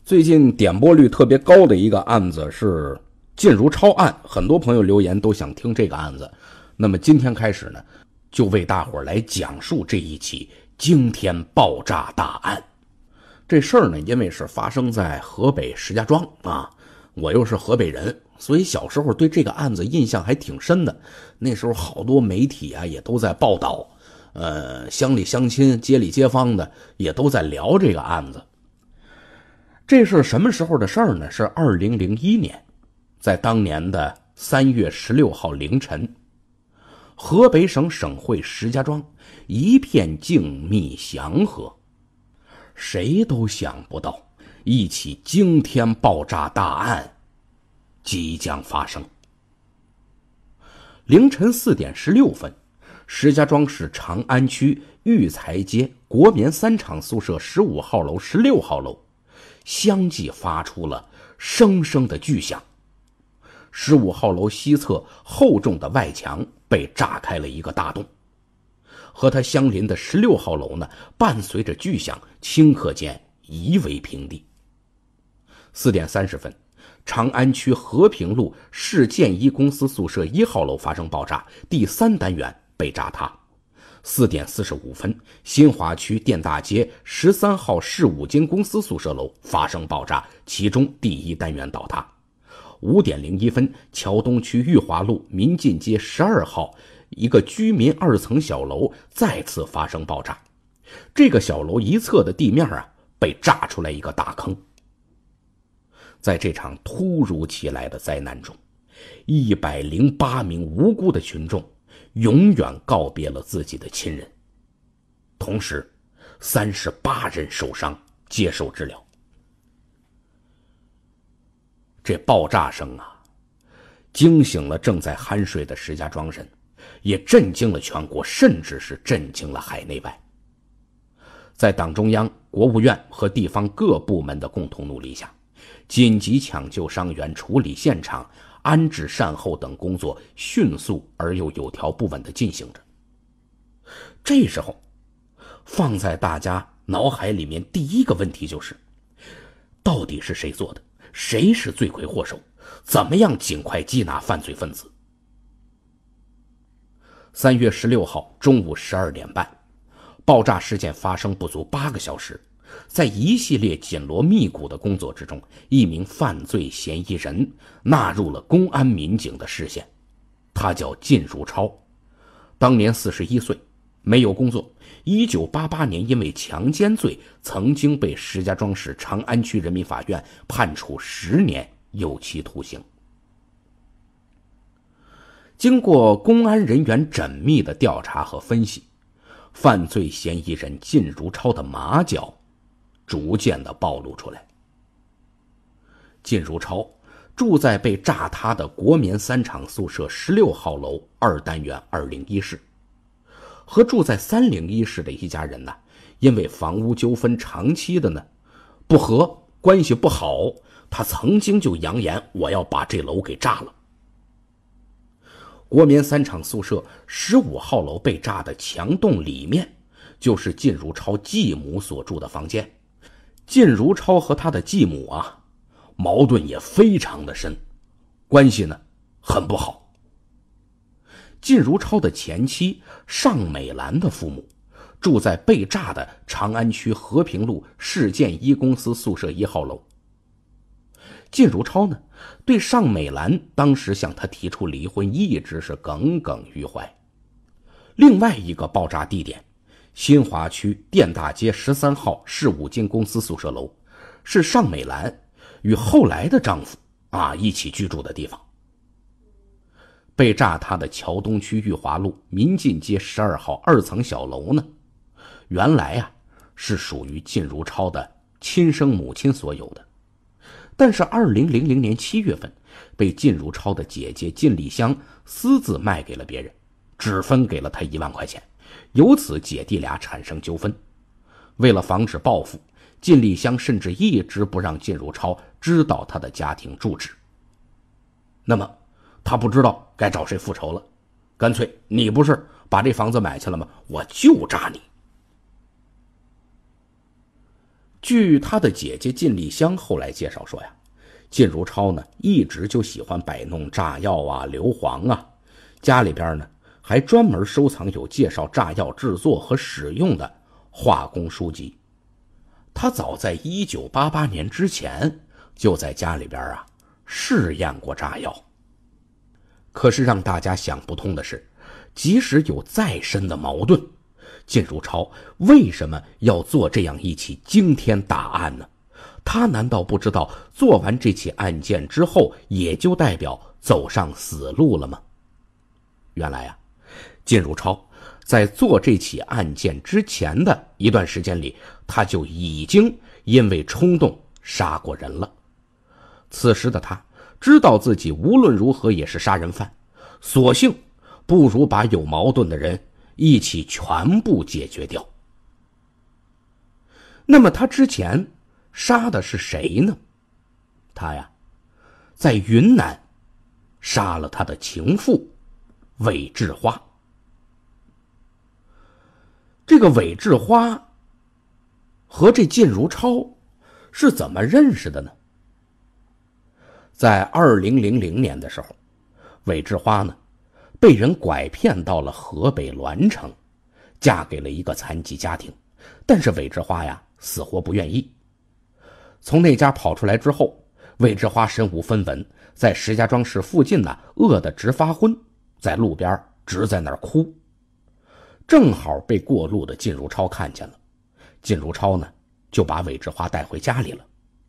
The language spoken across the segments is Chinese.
最近点播率特别高的一个案子是靳如超案，很多朋友留言都想听这个案子。那么今天开始呢，就为大伙来讲述这一起惊天爆炸大案。这事儿呢，因为是发生在河北石家庄啊，我又是河北人，所以小时候对这个案子印象还挺深的。那时候好多媒体啊也都在报道，乡里乡亲、街里街坊的也都在聊这个案子。这是什么时候的事儿呢？是2001年，在当年的3月16号凌晨，河北省省会石家庄一片静谧祥和，谁都想不到一起惊天爆炸大案即将发生。凌晨4点16分，石家庄市长安区育才街国棉3厂宿舍15号楼、16号楼相继发出了声声的巨响。15号楼西侧厚重的外墙被炸开了一个大洞，和它相邻的16号楼呢，伴随着巨响，顷刻间夷为平地。4点30分，长安区和平路市建一公司宿舍1号楼发生爆炸，第3单元被炸塌。4点45分，新华区电大街13号市5金公司宿舍楼发生爆炸，其中第1单元倒塌。5点01分，桥东区裕华路民进街12号一个居民2层小楼再次发生爆炸，这个小楼一侧的地面被炸出来一个大坑。在这场突如其来的灾难中，108名无辜的群众永远告别了自己的亲人，同时38人受伤接受治疗。这爆炸声惊醒了正在酣睡的石家庄人，也震惊了全国，甚至是震惊了海内外。在党中央、国务院和地方各部门的共同努力下，紧急抢救伤员、处理现场、安置善后等工作迅速而又有条不紊地进行着。这时候，放在大家脑海里面第一个问题就是，到底是谁做的？谁是罪魁祸首？怎么样尽快缉拿犯罪分子？3月16号中午12点半，爆炸事件发生不足8个小时，在一系列紧锣密鼓的工作之中，一名犯罪嫌疑人纳入了公安民警的视线。他叫靳如超，当年41岁，没有工作。1988年因为强奸罪曾经被石家庄市长安区人民法院判处10年有期徒刑。经过公安人员缜密的调查和分析，犯罪嫌疑人靳如超的马脚逐渐地暴露出来。靳如超住在被炸塌的国棉3厂宿舍16号楼2单元201室，和住在301室的一家人因为房屋纠纷长期的不和，关系不好，他曾经就扬言我要把这楼给炸了。国棉3厂宿舍15号楼被炸的墙洞里面就是靳如超继母所住的房间。靳如超和他的继母矛盾也非常的深，关系很不好。靳如超的前妻尚美兰的父母住在被炸的长安区和平路市建一公司宿舍1号楼。靳如超对尚美兰当时向他提出离婚一直是耿耿于怀。另外一个爆炸地点，新华区电大街13号市5金公司宿舍楼，是尚美兰与后来的丈夫一起居住的地方。被炸塌的桥东区裕华路民进街12号2层小楼原来是属于靳如超的亲生母亲所有的，但是2000年7月份被靳如超的姐姐靳丽香私自卖给了别人，只分给了他1万块钱，由此姐弟俩产生纠纷。为了防止报复，靳丽香甚至一直不让靳如超知道他的家庭住址。那么他不知道该找谁复仇了，干脆你不是把这房子买去了吗？我就炸你。 据他的姐姐靳丽香后来介绍说呀，靳如超呢一直就喜欢摆弄炸药啊、硫磺啊，家里边呢还专门收藏有介绍炸药制作和使用的化工书籍。他早在1988年之前就在家里边试验过炸药。可是让大家想不通的是，即使有再深的矛盾，靳如超为什么要做这样一起惊天大案呢？他难道不知道做完这起案件之后也就代表走上死路了吗？原来靳如超在做这起案件之前的一段时间里，他就已经因为冲动杀过人了。此时的他知道自己无论如何也是杀人犯，索性不如把有矛盾的人一起全部解决掉。那么他之前杀的是谁呢？他在云南杀了他的情妇韦志花。这个韦志花和这靳如超是怎么认识的呢？在2000年的时候，韦志花呢被人拐骗到了河北栾城，嫁给了一个残疾家庭，但是韦志花死活不愿意。从那家跑出来之后，韦志花身无分文，在石家庄市附近饿得直发昏，在路边直在那儿哭。正好被过路的靳如超看见了，靳如超呢就把韦志花带回家里了。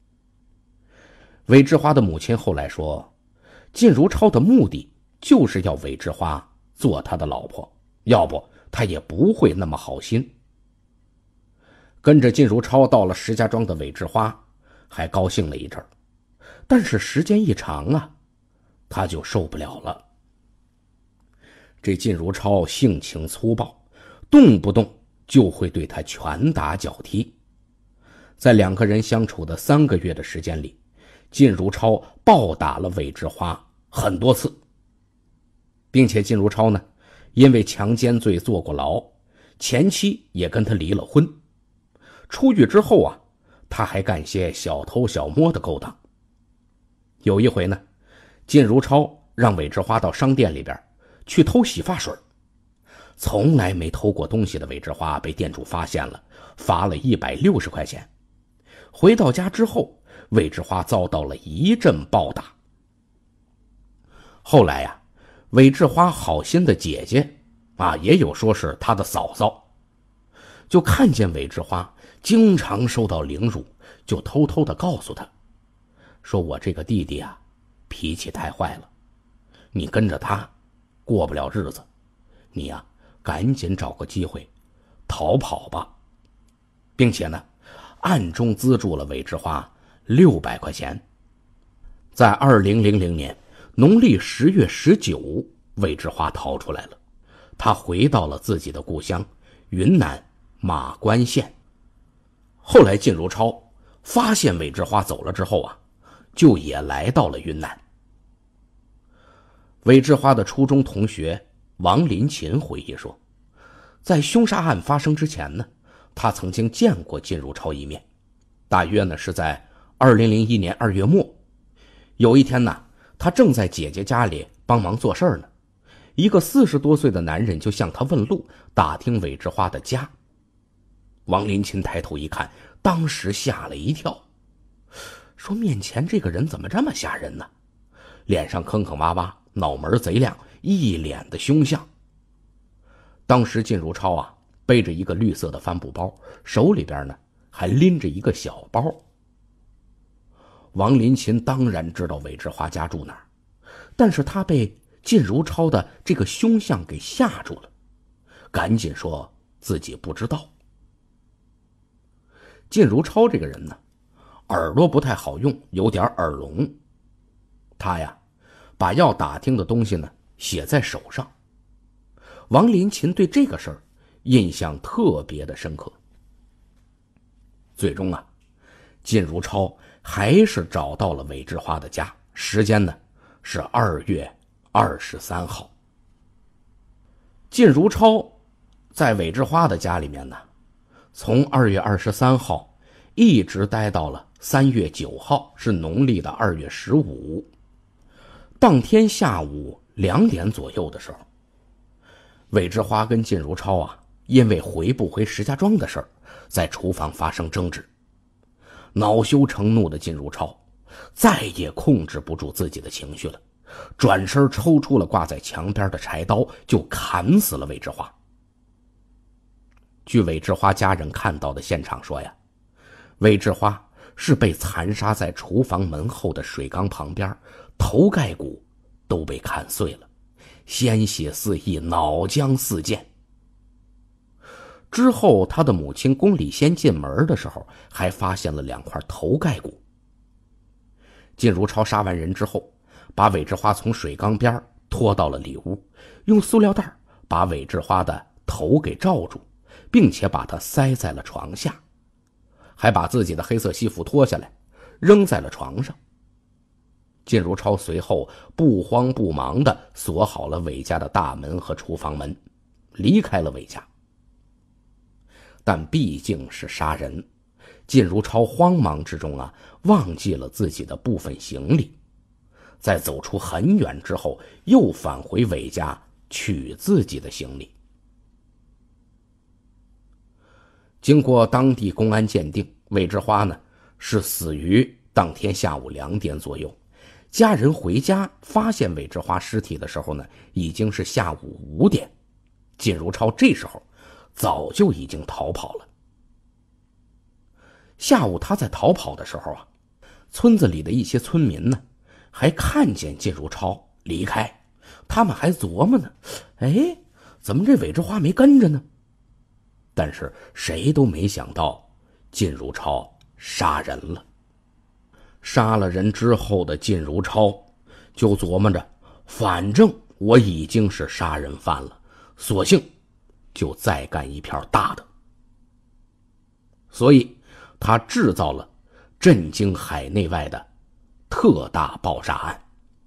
韦志花的母亲后来说，靳如超的目的就是要韦志花做他的老婆，要不他也不会那么好心。跟着靳如超到了石家庄的韦志花还高兴了一阵，但是时间一长他就受不了了。这靳如超性情粗暴，动不动就会对他拳打脚踢。在2个人相处的3个月的时间里，靳如超暴打了韦志花很多次，并且靳如超呢因为强奸罪坐过牢，前妻也跟他离了婚。出狱之后他还干些小偷小摸的勾当。有一回呢，靳如超让韦志花到商店里边去偷洗发水，从来没偷过东西的韦志花被店主发现了，罚了160块钱。回到家之后，韦志花遭到了一阵暴打。后来韦志花好心的姐姐也有说是他的嫂嫂，就看见韦志花经常受到凌辱，就偷偷的告诉他说，我这个弟弟脾气太坏了，你跟着他过不了日子，你赶紧找个机会逃跑吧，并且呢暗中资助了韦志花600块钱。在2000年农历10月19，韦志花逃出来了，他回到了自己的故乡云南马关县。后来靳如超发现韦志花走了之后就也来到了云南。韦志花的初中同学王林琴回忆说，在凶杀案发生之前呢，他曾经见过靳如超一面，大约呢是在2001年2月末。有一天呢，他正在姐姐家里帮忙做事呢，一个40多岁的男人就向他问路，打听韦志花的家。王林琴抬头一看，当时吓了一跳，说面前这个人怎么这么吓人呢？脸上坑坑洼洼，脑门贼亮，一脸的凶相。当时靳如超背着一个绿色的帆布包，手里边呢还拎着一个小包。王林琴当然知道韦志花家住哪儿，但是他被靳如超的这个凶相给吓住了，赶紧说自己不知道。靳如超这个人呢，耳朵不太好用，有点耳聋。他把要打听的东西呢写在手上。王林琴对这个事儿印象特别的深刻。最终靳如超还是找到了韦志花的家，时间呢是2月23号。靳如超在韦志花的家里面呢，从2月23号一直待到了3月9号，是农历的2月15。当天下午2点左右的时候，韦志花跟靳如超因为回不回石家庄的事儿，在厨房发生争执。恼羞成怒的靳如超再也控制不住自己的情绪了，转身抽出了挂在墙边的柴刀，就砍死了韦志花。据韦志花家人看到的现场说韦志花是被残杀在厨房门后的水缸旁边，头盖骨都被砍碎了，鲜血四溢，脑浆四溅。之后他的母亲龚礼仙进门的时候，还发现了2块头盖骨。靳如超杀完人之后，把韦志花从水缸边拖到了里屋，用塑料袋把韦志花的头给罩住，并且把她塞在了床下，还把自己的黑色西服脱下来扔在了床上。靳如超随后不慌不忙地锁好了韦家的大门和厨房门，离开了韦家。但毕竟是杀人，靳如超慌忙之中忘记了自己的部分行李，在走出很远之后，又返回韦家取自己的行李。经过当地公安鉴定，韦志花是死于当天下午2点左右。家人回家发现韦志花尸体的时候已经是下午5点。靳如超这时候早就已经逃跑了。下午他在逃跑的时候村子里的一些村民还看见靳如超离开，他们还琢磨呢，怎么这韦志花没跟着呢？但是谁都没想到靳如超杀人了。杀了人之后的靳如超就琢磨着，反正我已经是杀人犯了，索性就再干一票大的。所以他制造了震惊海内外的特大爆炸案。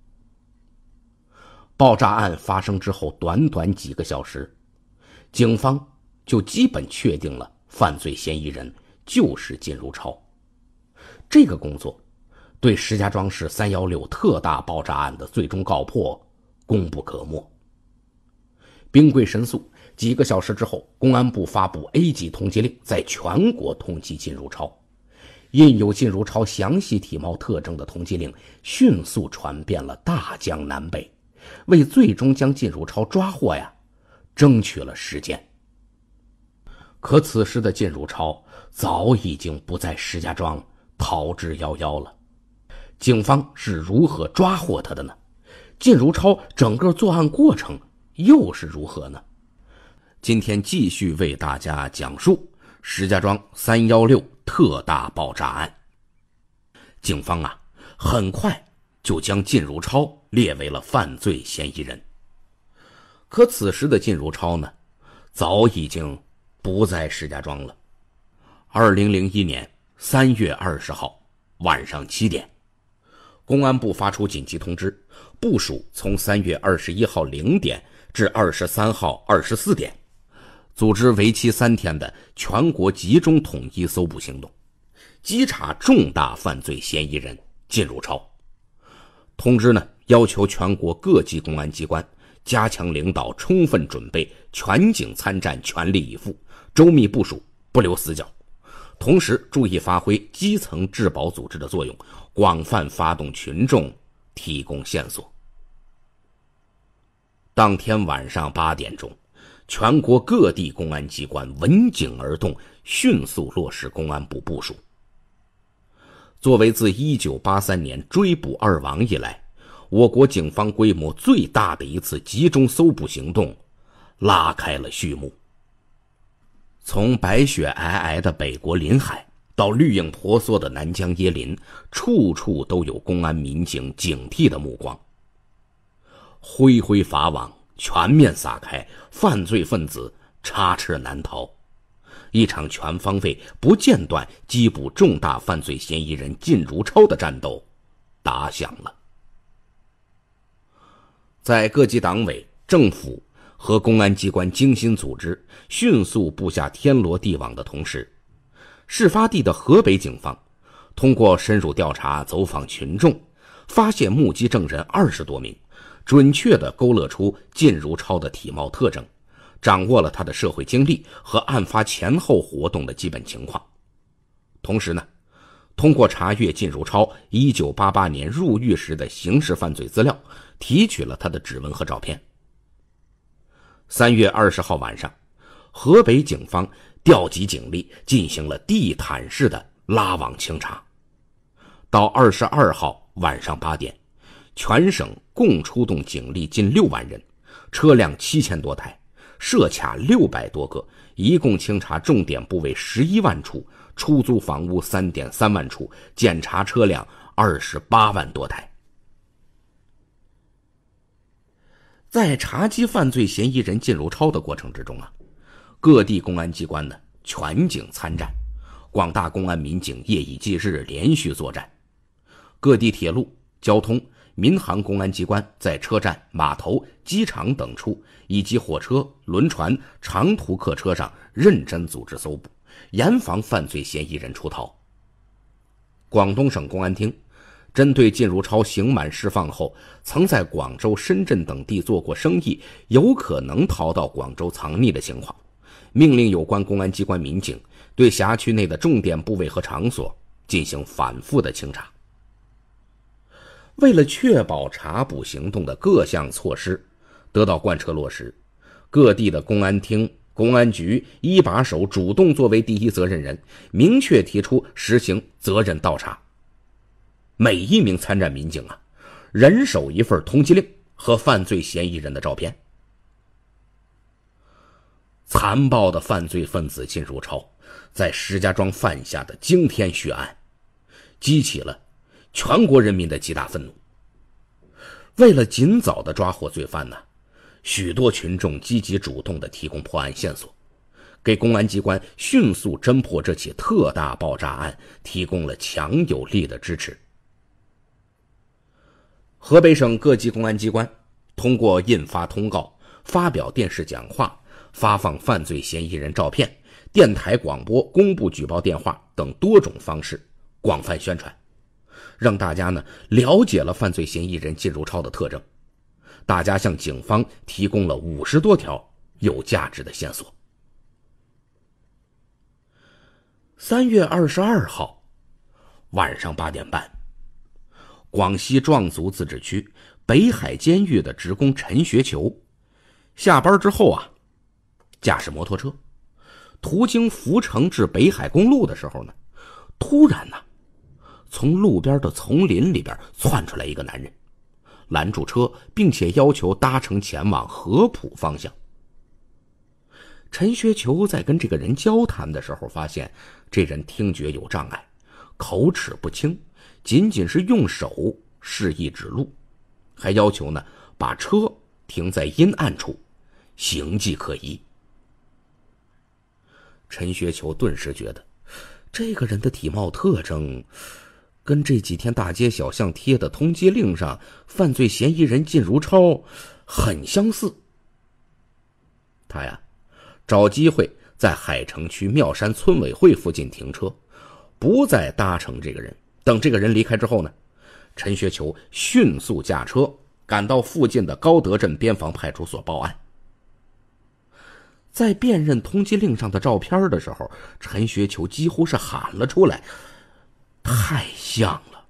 爆炸案发生之后短短几个小时，警方就基本确定了犯罪嫌疑人就是靳如超。这个工作对石家庄市316特大爆炸案的最终告破功不可没。兵贵神速，几个小时之后，公安部发布 A 级通缉令，在全国通缉靳如超。印有靳如超详细体貌特征的通缉令迅速传遍了大江南北，为最终将靳如超抓获争取了时间。可此时的靳如超早已经不在石家庄，逃之夭夭了。警方是如何抓获他的呢？靳如超整个作案过程又是如何呢？今天继续为大家讲述石家庄316特大爆炸案。警方很快就将靳如超列为了犯罪嫌疑人。可此时的靳如超早已经不在石家庄了。2001年3月20号晚上7点，公安部发出紧急通知，部署从3月21号0点至23号24点，组织为期3天的全国集中统一搜捕行动，稽查重大犯罪嫌疑人靳如超。通知要求全国各级公安机关加强领导，充分准备，全警参战，全力以赴，周密部署，不留死角。同时注意发挥基层治保组织的作用，广泛发动群众，提供线索。当天晚上8点钟，全国各地公安机关闻警而动，迅速落实公安部部署。作为自1983年追捕二王以来，我国警方规模最大的一次集中搜捕行动拉开了序幕。从白雪皑皑的北国临海到绿影婆娑的南疆椰林，处处都有公安民警警惕的目光。恢恢法网全面撒开，犯罪分子插翅难逃。一场全方位不间断缉捕重大犯罪嫌疑人靳如超的战斗打响了。在各级党委、政府和公安机关精心组织，迅速布下天罗地网的同时， 事发地的河北警方通过深入调查，走访群众，发现目击证人20多名，准确地勾勒出靳如超的体貌特征，掌握了他的社会经历和案发前后活动的基本情况。同时呢，通过查阅靳如超1988年入狱时的刑事犯罪资料，提取了他的指纹和照片。3月20号晚上，河北警方调集警力进行了地毯式的拉网清查。到22号晚上8点，全省共出动警力近6万人，车辆7000多台，设卡600多个，一共清查重点部位11万处，出租房屋3.3万处，检查车辆28万多台。在查缉犯罪嫌疑人靳如超的过程之中各地公安机关呢全警参战，广大公安民警夜以继日连续作战。各地铁路、交通、民航公安机关在车站、码头、机场等处，以及火车、轮船、长途客车上认真组织搜捕，严防犯罪嫌疑人出逃。广东省公安厅针对靳如超刑满释放后曾在广州、深圳等地做过生意，有可能逃到广州藏匿的情况，命令有关公安机关民警对辖区内的重点部位和场所进行反复的清查。为了确保查捕行动的各项措施得到贯彻落实，各地的公安厅、公安局一把手主动作为第一责任人，明确提出实行责任倒查。每一名参战民警人手一份通缉令和犯罪嫌疑人的照片。残暴的犯罪分子靳如超在石家庄犯下的惊天血案，激起了全国人民的极大愤怒。为了尽早的抓获罪犯许多群众积极主动地提供破案线索，给公安机关迅速侦破这起特大爆炸案提供了强有力的支持。河北省各级公安机关通过印发通告、发表电视讲话、发放犯罪嫌疑人照片、电台广播、公布举报电话等多种方式广泛宣传，让大家了解了犯罪嫌疑人靳如超的特征。大家向警方提供了50多条有价值的线索。3月22号晚上8点半，广西壮族自治区北海监狱的职工陈学球下班之后驾驶摩托车途经福城至北海公路的时候突然从路边的丛林里边窜出来一个男人，拦住车，并且要求搭乘前往合浦方向。陈学球在跟这个人交谈的时候，发现这人听觉有障碍，口齿不清，仅仅是用手示意指路，还要求把车停在阴暗处，形迹可疑。陈学球顿时觉得这个人的体貌特征跟这几天大街小巷贴的通缉令上犯罪嫌疑人靳如超很相似。他找机会在海城区妙山村委会附近停车，不再搭乘这个人。等这个人离开之后陈学球迅速驾车赶到附近的高德镇边防派出所报案。在辨认通缉令上的照片的时候，陈学球几乎是喊了出来，太像了。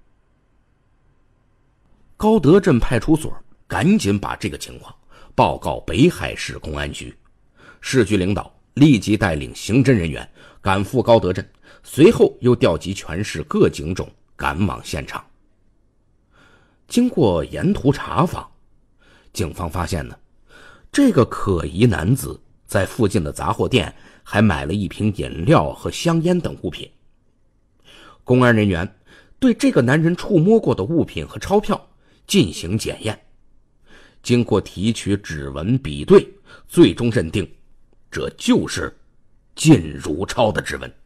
高德镇派出所赶紧把这个情况报告北海市公安局，市局领导立即带领刑侦人员赶赴高德镇，随后又调集全市各警种赶往现场。经过沿途查访，警方发现这个可疑男子在附近的杂货店还买了一瓶饮料和香烟等物品。公安人员对这个男人触摸过的物品和钞票进行检验，经过提取指纹比对，最终认定这就是靳如超的指纹。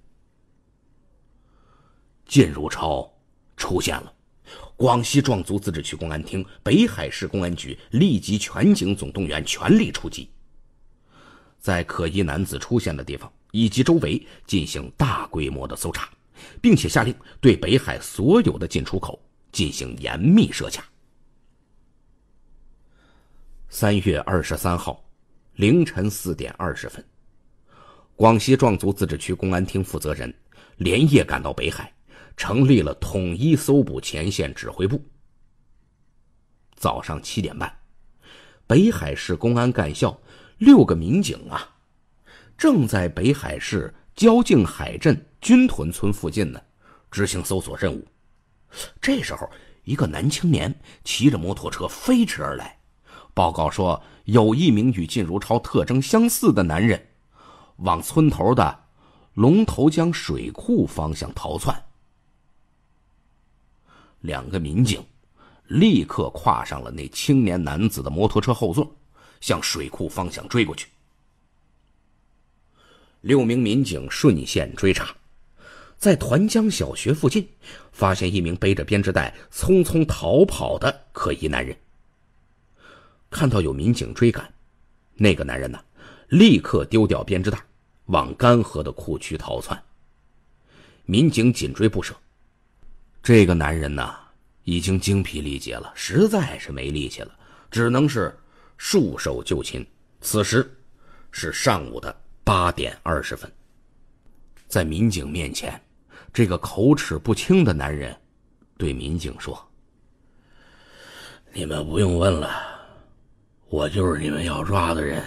靳如超出现了，广西壮族自治区公安厅、北海市公安局立即全警总动员，全力出击。在可疑男子出现的地方以及周围进行大规模的搜查，并且下令对北海所有的进出口进行严密设卡。3月23号凌晨4点20分，广西壮族自治区公安厅负责人连夜赶到北海，成立了统一搜捕前线指挥部。早上7点半，北海市公安干校6个民警正在北海市交境海镇军屯村附近执行搜索任务。这时候，一个男青年骑着摩托车飞驰而来，报告说有一名与靳如超特征相似的男人往村头的龙头江水库方向逃窜。2个民警立刻跨上了那青年男子的摩托车后座，向水库方向追过去。6名民警顺线追查，在团江小学附近发现一名背着编织袋匆匆逃跑的可疑男人。看到有民警追赶，那个男人立刻丢掉编织袋，往干涸的库区逃窜。民警紧追不舍，这个男人已经精疲力竭了，实在是没力气了，只能是束手就擒。此时是上午的8点20分。在民警面前，这个口齿不清的男人对民警说：“你们不用问了，我就是你们要抓的人。”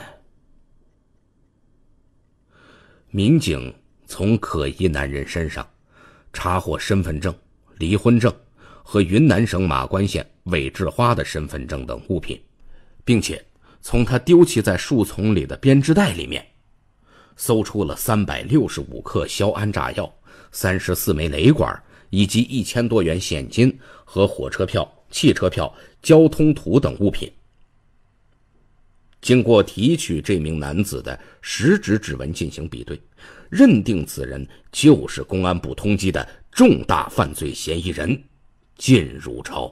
民警从可疑男人身上查获身份证、离婚证和云南省马关县韦志花的身份证等物品，并且从他丢弃在树丛里的编织袋里面搜出了365克硝铵炸药、34枚雷管以及1000多元现金和火车票、汽车票、交通图等物品。经过提取这名男子的实质指纹进行比对，认定此人就是公安部通缉的重大犯罪嫌疑人靳如超。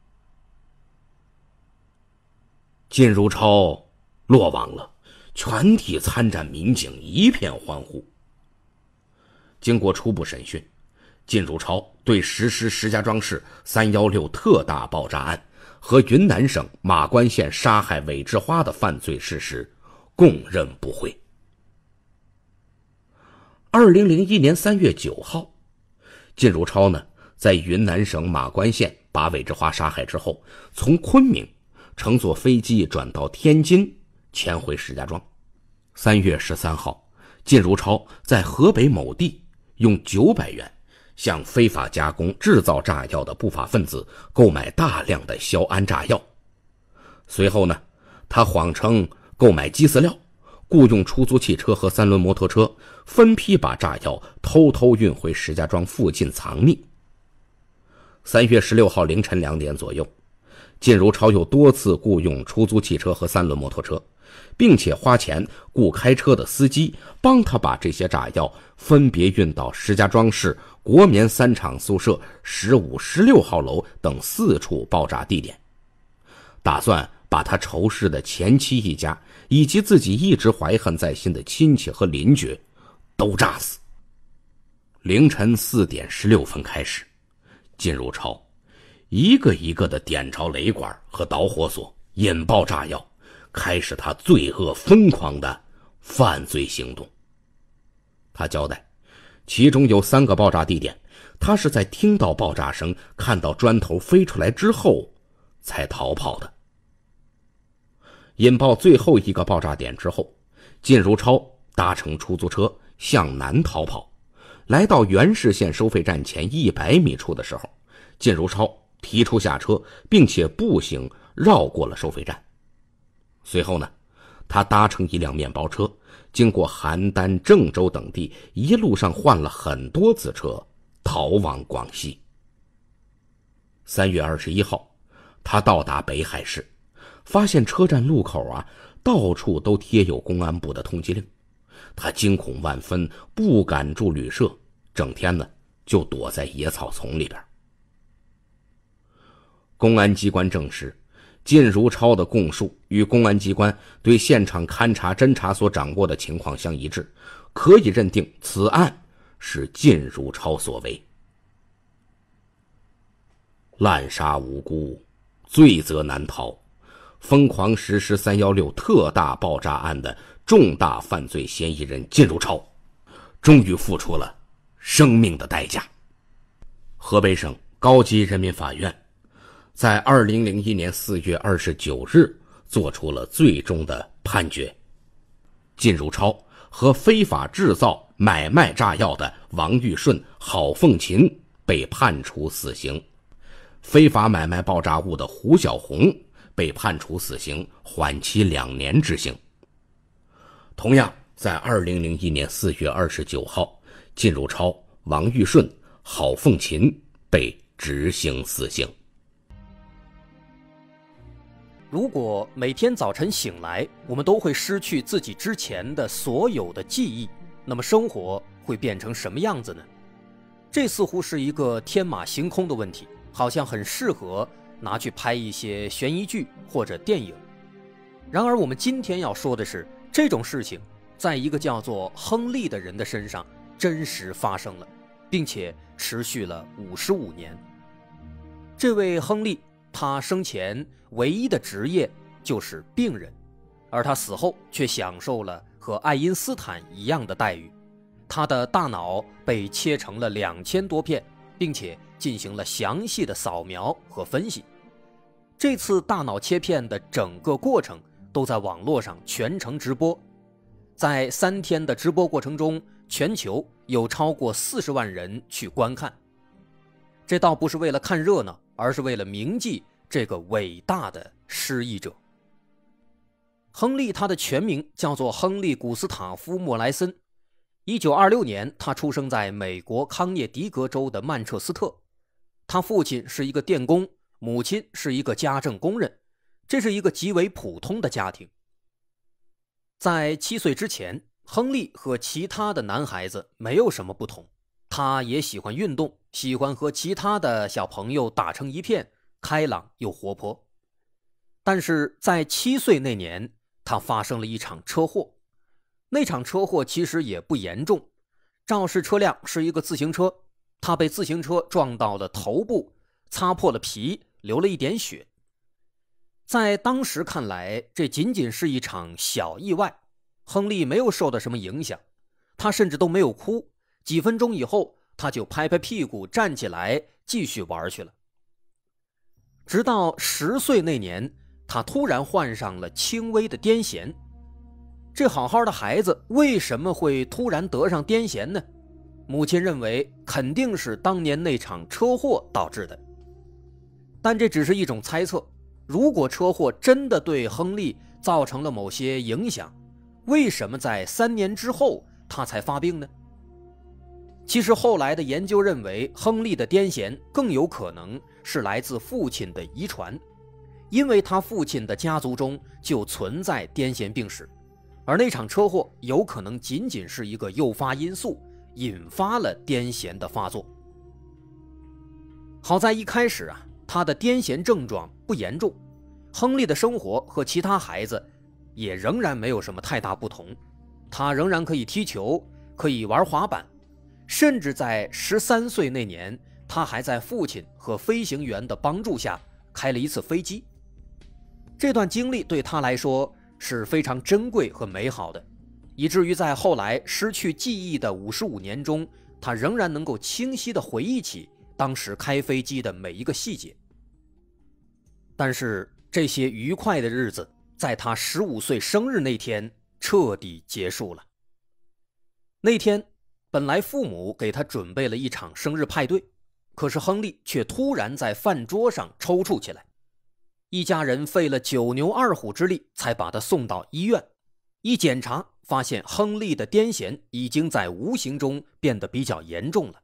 靳如超落网了，全体参战民警一片欢呼。经过初步审讯，靳如超对实施石家庄市316特大爆炸案和云南省马关县杀害韦志花的犯罪事实供认不讳。2001年3月9号，靳如超在云南省马关县把韦志花杀害之后，从昆明乘坐飞机转到天津，潜回石家庄。3月13号，靳如超在河北某地用900元向非法加工制造炸药的不法分子购买大量的硝铵炸药。随后他谎称购买鸡饲料，雇用出租汽车和3轮摩托车，分批把炸药偷偷运回石家庄附近藏匿。3月16号凌晨2点左右，靳如超又多次雇用出租汽车和3轮摩托车，并且花钱雇开车的司机帮他把这些炸药分别运到石家庄市国棉3厂宿舍15、16号楼等4处爆炸地点，打算把他仇视的前妻一家以及自己一直怀恨在心的亲戚和邻居都炸死。凌晨4点16分开始，靳如超一个一个的点着雷管和导火索，引爆炸药，开始他罪恶疯狂的犯罪行动。他交代，其中有3个爆炸地点，他是在听到爆炸声、看到砖头飞出来之后才逃跑的。引爆最后一个爆炸点之后，靳如超搭乘出租车向南逃跑，来到原市县收费站前100米处的时候，靳如超提出下车，并且步行绕过了收费站。随后他搭乘一辆面包车，经过邯郸、郑州等地，一路上换了很多次车，逃往广西。3月21号，他到达北海市，发现车站路口到处都贴有公安部的通缉令，他惊恐万分，不敢住旅社，整天就躲在野草丛里边。公安机关证实，靳如超的供述与公安机关对现场勘查侦查所掌握的情况相一致， 可以认定此案是靳如超所为。滥杀无辜，罪责难逃，疯狂实施316特大爆炸案的重大犯罪嫌疑人靳如超终于付出了生命的代价。河北省高级人民法院在2001年4月29日做出了最终的判决，靳如超和非法制造买卖炸药的王玉顺、郝凤琴被判处死刑，非法买卖爆炸物的胡小红被判处死刑，缓期2年执行。同样在2001年4月29号，靳如超、王玉顺、郝凤琴被执行死刑。 如果每天早晨醒来，我们都会失去自己之前的所有的记忆，那么生活会变成什么样子呢？这似乎是一个天马行空的问题，好像很适合拿去拍一些悬疑剧或者电影。然而我们今天要说的是，这种事情在一个叫做亨利的人的身上真实发生了，并且持续了55年。这位亨利，他生前唯一的职业就是病人，而他死后却享受了和爱因斯坦一样的待遇。他的大脑被切成了2000多片，并且进行了详细的扫描和分析。这次大脑切片的整个过程都在网络上全程直播，在3天的直播过程中，全球有超过40万人去观看。这倒不是为了看热闹，而是为了铭记这个伟大的失忆者。亨利他的全名叫做亨利·古斯塔夫·莫莱森。1926年，他出生在美国康涅狄格州的曼彻斯特。他父亲是一个电工，母亲是一个家政工人，这是一个极为普通的家庭。在7岁之前，亨利和其他的男孩子没有什么不同，他也喜欢运动，喜欢和其他的小朋友打成一片，开朗又活泼。但是在7岁那年，他发生了一场车祸。那场车祸其实也不严重，肇事车辆是一个自行车，他被自行车撞到了头部，擦破了皮，流了一点血。在当时看来，这仅仅是一场小意外，亨利没有受到什么影响，他甚至都没有哭，几分钟以后他就拍拍屁股站起来继续玩去了。直到10岁那年，他突然患上了轻微的癫痫。这好好的孩子为什么会突然得上癫痫呢？母亲认为肯定是当年那场车祸导致的，但这只是一种猜测。如果车祸真的对亨利造成了某些影响，为什么在3年之后他才发病呢？其实后来的研究认为，亨利的癫痫更有可能是来自父亲的遗传，因为他父亲的家族中就存在癫痫病史，而那场车祸有可能仅仅是一个诱发因素，引发了癫痫的发作。好在一开始他的癫痫症状不严重，亨利的生活和其他孩子也仍然没有什么太大不同，他仍然可以踢球，可以玩滑板，甚至在13岁那年，他还在父亲和飞行员的帮助下开了一次飞机。这段经历对他来说是非常珍贵和美好的，以至于在后来失去记忆的55年中，他仍然能够清晰地回忆起当时开飞机的每一个细节。但是这些愉快的日子在他15岁生日那天彻底结束了。那天本来父母给他准备了一场生日派对，可是亨利却突然在饭桌上抽搐起来。一家人费了9牛2虎之力才把他送到医院，一检查发现亨利的癫痫已经在无形中变得比较严重了。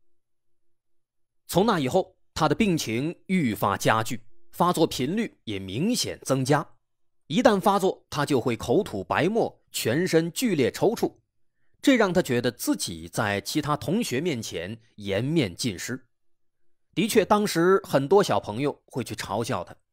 从那以后，他的病情愈发加剧，发作频率也明显增加，一旦发作，他就会口吐白沫，全身剧烈抽搐，这让他觉得自己在其他同学面前颜面尽失。的确，当时很多小朋友会去嘲笑他。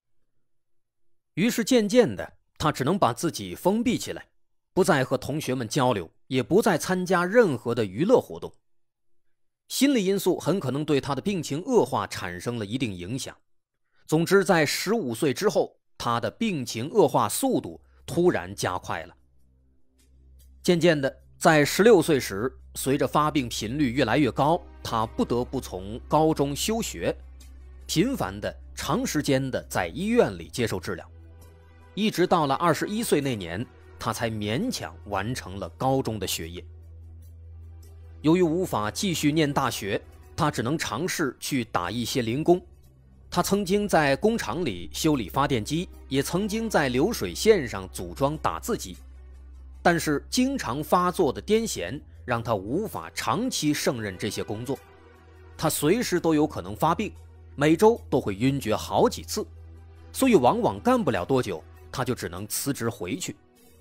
于是渐渐的，他只能把自己封闭起来，不再和同学们交流， 也不再参加任何的娱乐活动。心理因素很可能对他的病情恶化产生了一定影响。总之，在15岁之后，他的病情恶化速度突然加快了。渐渐的，在16岁时，随着发病频率越来越高，他不得不从高中休学，频繁的、长时间的在医院里接受治疗，一直到了21岁那年，他才勉强完成了高中的学业。由于无法继续念大学，他只能尝试去打一些零工。他曾经在工厂里修理发电机，也曾经在流水线上组装打字机。但是经常发作的癫痫让他无法长期胜任这些工作，他随时都有可能发病，每周都会晕厥好几次，所以往往干不了多久，他就只能辞职回去。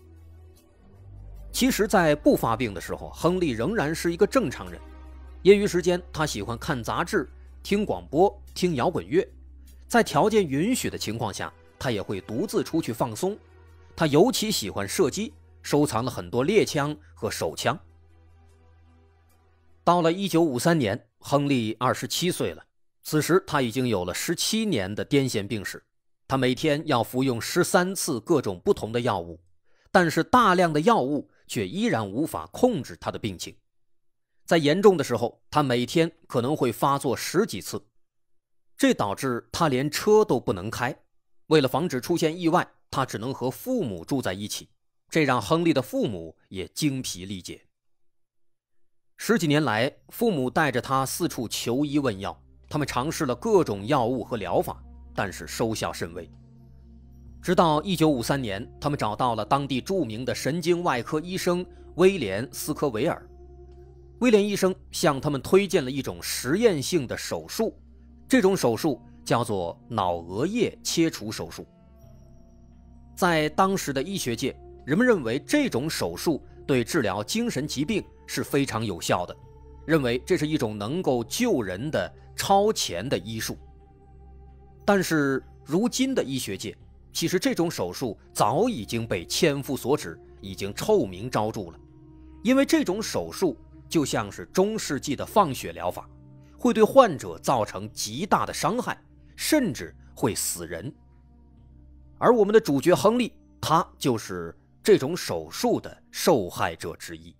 其实在不发病的时候，亨利仍然是一个正常人。业余时间他喜欢看杂志、听广播、听摇滚乐，在条件允许的情况下，他也会独自出去放松。他尤其喜欢射击，收藏了很多猎枪和手枪。到了1953年，亨利27岁了，此时他已经有了17年的癫痫病史。他每天要服用13次各种不同的药物，但是大量的药物却依然无法控制他的病情。在严重的时候，他每天可能会发作10几次，这导致他连车都不能开。为了防止出现意外，他只能和父母住在一起，这让亨利的父母也精疲力竭。10几年来，父母带着他四处求医问药，他们尝试了各种药物和疗法，但是收效甚微。直到1953年，他们找到了当地著名的神经外科医生威廉·斯科维尔。威廉医生向他们推荐了一种实验性的手术，这种手术叫做脑额叶切除手术。在当时的医学界，人们认为这种手术对治疗精神疾病是非常有效的，认为这是一种能够救人的超前的医术。但是如今的医学界，其实这种手术早已经被千夫所指，已经臭名昭著了。因为这种手术就像是中世纪的放血疗法，会对患者造成极大的伤害，甚至会死人。而我们的主角亨利，他就是这种手术的受害者之一。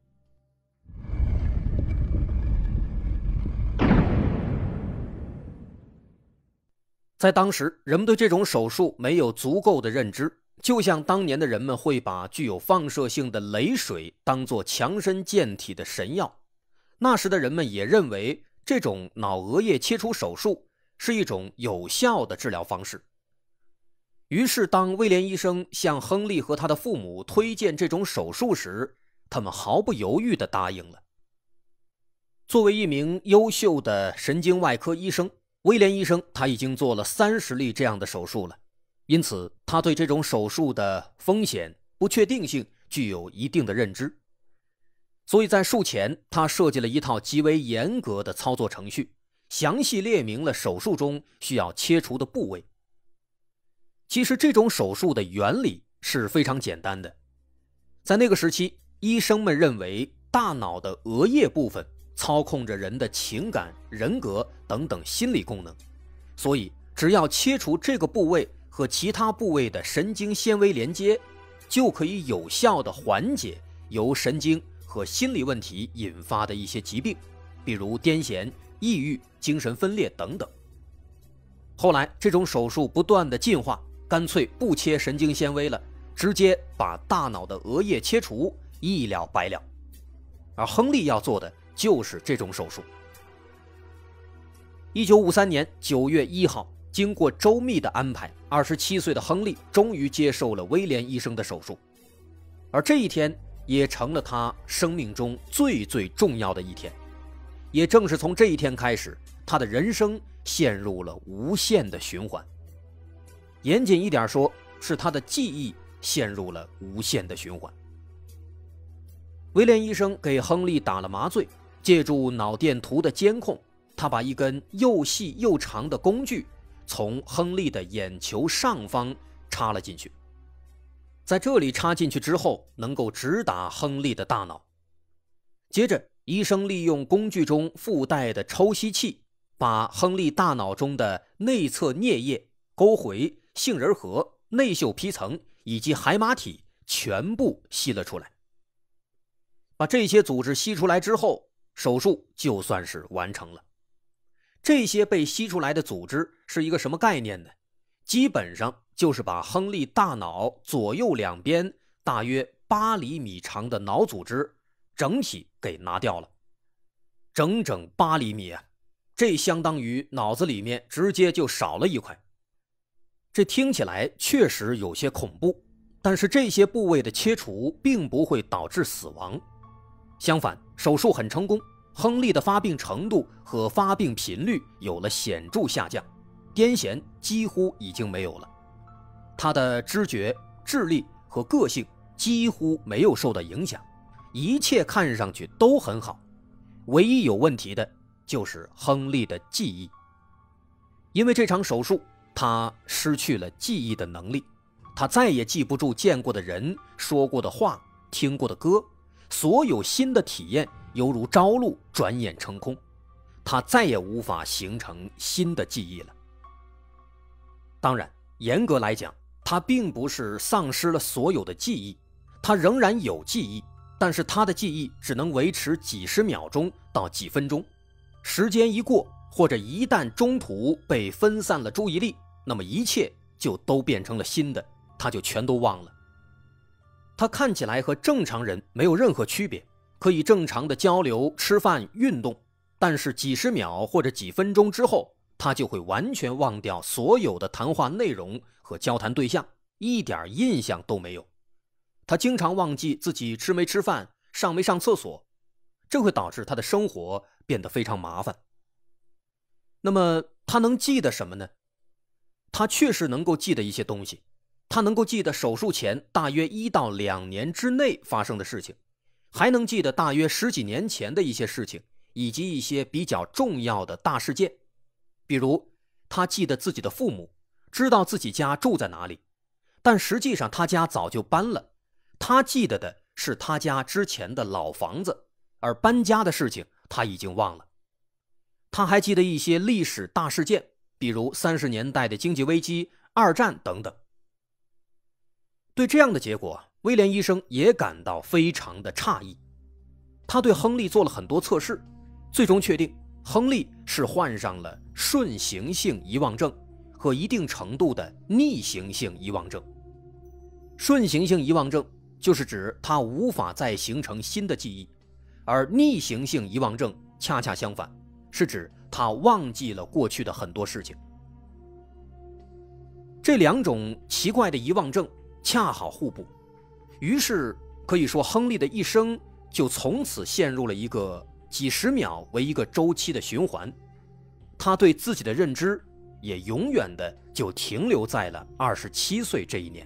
在当时，人们对这种手术没有足够的认知，就像当年的人们会把具有放射性的雷水当作强身健体的神药。那时的人们也认为这种脑额叶切除手术是一种有效的治疗方式。于是当威廉医生向亨利和他的父母推荐这种手术时，他们毫不犹豫地答应了。作为一名优秀的神经外科医生，威廉医生他已经做了30例这样的手术了，因此他对这种手术的风险、不确定性具有一定的认知。所以在术前，他设计了一套极为严格的操作程序，详细列明了手术中需要切除的部位。其实这种手术的原理是非常简单的。在那个时期，医生们认为大脑的额叶部分操控着人的情感、人格等等心理功能，所以只要切除这个部位和其他部位的神经纤维连接，就可以有效地缓解由神经和心理问题引发的一些疾病，比如癫痫、抑郁、精神分裂等等。后来这种手术不断的进化，干脆不切神经纤维了，直接把大脑的额叶切除，一了百了。而亨利要做的就是这种手术。1953年9月1号，经过周密的安排，27岁的亨利终于接受了威廉医生的手术。而这一天也成了他生命中最重要的一天。也正是从这一天开始，他的人生陷入了无限的循环。严谨一点说，是他的记忆陷入了无限的循环。威廉医生给亨利打了麻醉，借助脑电图的监控，他把一根又细又长的工具从亨利的眼球上方插了进去。 在这里插进去之后，能够直达亨利的大脑。接着，医生利用工具中附带的抽吸器，把亨利大脑中的内侧颞叶、沟回、杏仁核、内嗅皮层以及海马体全部吸了出来。把这些组织吸出来之后，手术就算是完成了。这些被吸出来的组织是一个什么概念呢？基本上就是把亨利大脑左右两边大约8厘米长的脑组织整体给拿掉了。整整8厘米啊，这相当于脑子里面直接就少了一块。这听起来确实有些恐怖，但是这些部位的切除并不会导致死亡。相反，手术很成功，亨利的发病程度和发病频率有了显著下降，癫痫几乎已经没有了。他的知觉、智力和个性几乎没有受到影响，一切看上去都很好。唯一有问题的就是亨利的记忆。因为这场手术，他失去了记忆的能力，他再也记不住见过的人、说过的话、听过的歌，所有新的体验犹如朝露，转眼成空，他再也无法形成新的记忆了。当然，严格来讲，他并不是丧失了所有的记忆，他仍然有记忆，但是他的记忆只能维持几十秒钟到几分钟，时间一过，或者一旦中途被分散了注意力，那么一切就都变成了新的，他就全都忘了。他看起来和正常人没有任何区别，可以正常的交流、吃饭、运动，但是几十秒或者几分钟之后，他就会完全忘掉所有的谈话内容和交谈对象，一点印象都没有。他经常忘记自己吃没吃饭、上没上厕所，这会导致他的生活变得非常麻烦。那么他能记得什么呢？他确实能够记得一些东西，他能够记得手术前大约1到2年之内发生的事情，还能记得大约10几年前的一些事情，以及一些比较重要的大事件。比如，他记得自己的父母，知道自己家住在哪里，但实际上他家早就搬了。他记得的是他家之前的老房子，而搬家的事情他已经忘了。他还记得一些历史大事件，比如30年代的经济危机、2战等等。对这样的结果，威廉医生也感到非常的诧异。他对亨利做了很多测试，最终确定亨利是患上了顺行性遗忘症和一定程度的逆行性遗忘症。顺行性遗忘症就是指他无法再形成新的记忆，而逆行性遗忘症恰恰相反，是指他忘记了过去的很多事情。这两种奇怪的遗忘症恰好互补，于是可以说亨利的一生就从此陷入了一个几十秒为一个周期的循环，他对自己的认知也永远的就停留在了27岁这一年。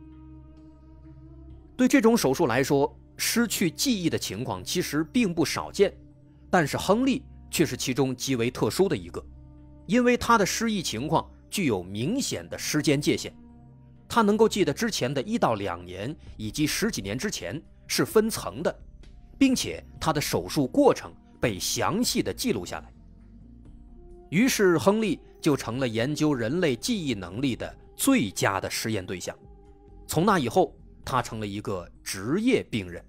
对这种手术来说，失去记忆的情况其实并不少见，但是亨利却是其中极为特殊的一个，因为他的失忆情况具有明显的时间界限，他能够记得之前的1到2年以及10几年之前是分层的，并且他的手术过程被详细的记录下来。于是亨利就成了研究人类记忆能力的最佳的实验对象。从那以后，他成了一个职业病人。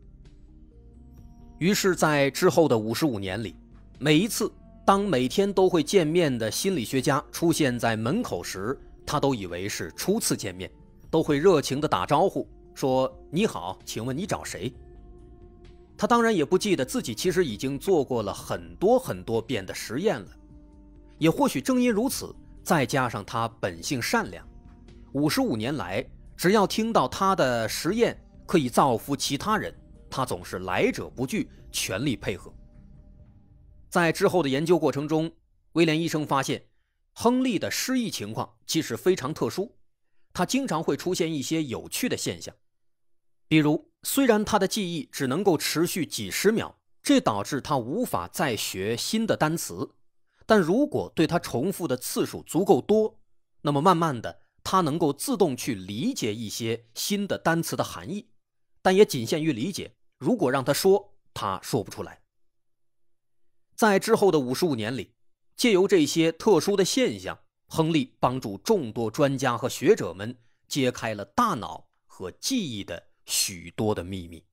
于是在之后的55年里，每一次当每天都会见面的心理学家出现在门口时，他都以为是初次见面，都会热情地打招呼，说你好，请问你找谁？他当然也不记得自己其实已经做过了很多遍的实验了，也或许正因如此，再加上他本性善良，55年来只要听到他的实验可以造福其他人，他总是来者不拒，全力配合。在之后的研究过程中，威廉医生发现亨利的失忆情况其实非常特殊，他经常会出现一些有趣的现象。比如，虽然他的记忆只能够持续几十秒，这导致他无法再学新的单词，但如果对他重复的次数足够多，那么慢慢的他能够自动去理解一些新的单词的含义，但也仅限于理解，如果让他说，他说不出来。在之后的55年里，借由这些特殊的现象，亨利帮助众多专家和学者们揭开了大脑和记忆的许多的秘密。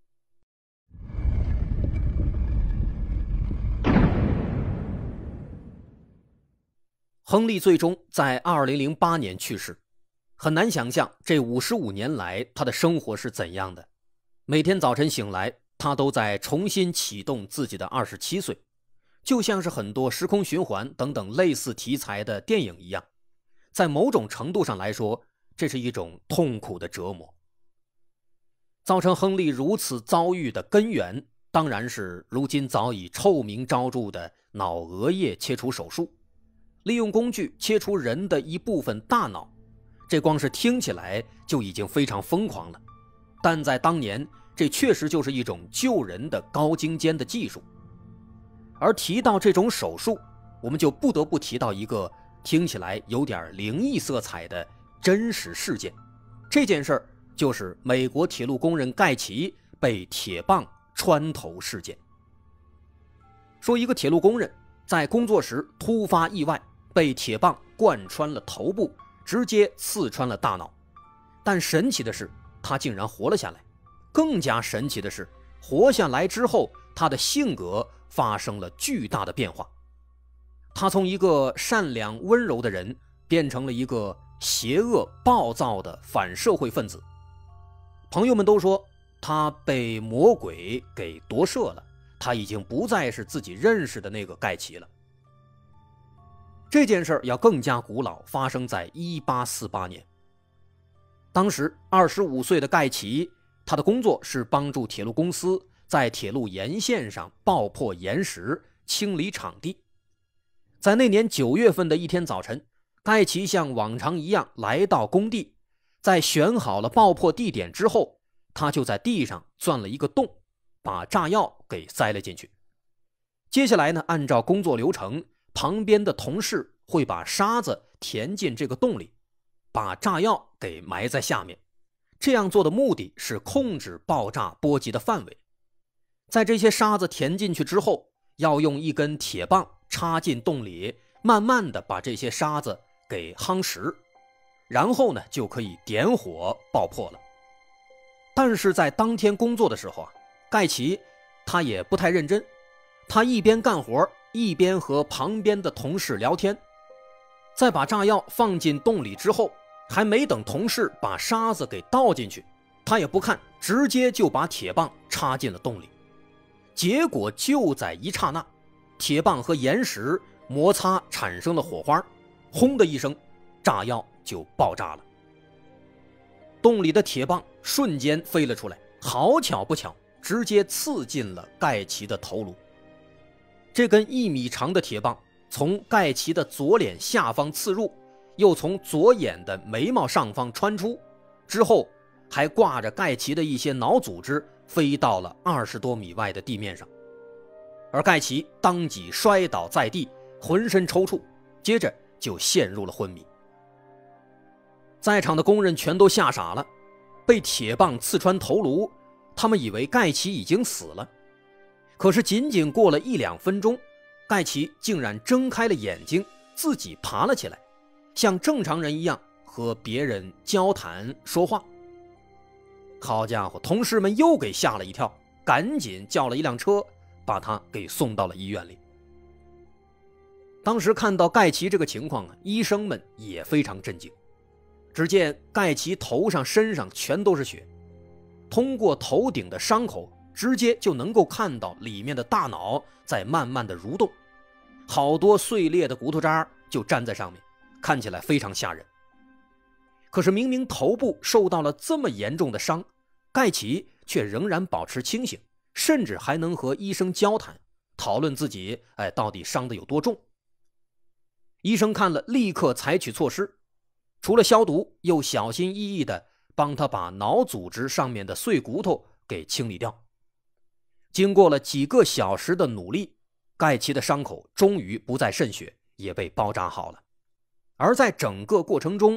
亨利最终在2008年去世，很难想象这55年来他的生活是怎样的。每天早晨醒来，他都在重新启动自己的27岁，就像是很多时空循环等等类似题材的电影一样，在某种程度上来说，这是一种痛苦的折磨。造成亨利如此遭遇的根源，当然是如今早已臭名昭著的脑额叶切除手术，利用工具切除人的一部分大脑，这光是听起来就已经非常疯狂了，但在当年，这确实就是一种救人的高精尖的技术。而提到这种手术，我们就不得不提到一个听起来有点灵异色彩的真实事件。这件事儿就是美国铁路工人盖奇被铁棒穿头事件。说一个铁路工人在工作时突发意外，被铁棒贯穿了头部，直接刺穿了大脑。但神奇的是，他竟然活了下来。更加神奇的是，活下来之后，他的性格发生了巨大的变化。他从一个善良温柔的人变成了一个邪恶暴躁的反社会分子。朋友们都说他被魔鬼给夺舍了，他已经不再是自己认识的那个盖奇了。这件事要更加古老，发生在1848年。当时25岁的盖奇，他的工作是帮助铁路公司在铁路沿线上爆破岩石，清理场地。在那年9月份的一天早晨，盖奇像往常一样来到工地，在选好了爆破地点之后，他就在地上钻了一个洞，把炸药给塞了进去。接下来呢，按照工作流程，旁边的同事会把沙子填进这个洞里，把炸药给埋在下面。这样做的目的是控制爆炸波及的范围。在这些沙子填进去之后，要用一根铁棒插进洞里，慢慢的把这些沙子给夯实，然后呢就可以点火爆破了。但是在当天工作的时候啊，盖奇他也不太认真，他一边干活一边和旁边的同事聊天。在把炸药放进洞里之后，还没等同事把沙子给倒进去，他也不看，直接就把铁棒插进了洞里。结果就在一刹那，铁棒和岩石摩擦产生了火花，轰的一声，炸药就爆炸了。洞里的铁棒瞬间飞了出来，好巧不巧，直接刺进了盖奇的头颅。这根1米长的铁棒从盖奇的左脸下方刺入，又从左眼的眉毛上方穿出，之后还挂着盖奇的一些脑组织飞到了20多米外的地面上。而盖奇当即摔倒在地，浑身抽搐，接着就陷入了昏迷。在场的工人全都吓傻了，被铁棒刺穿头颅，他们以为盖奇已经死了。可是仅仅过了1-2分钟，盖奇竟然睁开了眼睛，自己爬了起来，像正常人一样和别人交谈说话。好家伙，同事们又给吓了一跳，赶紧叫了一辆车，把他给送到了医院里。当时看到盖奇这个情况，医生们也非常震惊。只见盖奇头上身上全都是血，通过头顶的伤口直接就能够看到里面的大脑在慢慢的蠕动，好多碎裂的骨头渣就粘在上面，看起来非常吓人。可是明明头部受到了这么严重的伤，盖奇却仍然保持清醒，甚至还能和医生交谈，讨论自己到底伤得有多重。医生看了立刻采取措施，除了消毒，又小心翼翼地帮他把脑组织上面的碎骨头给清理掉。经过了几个小时的努力，盖奇的伤口终于不再渗血，也被包扎好了。而在整个过程中，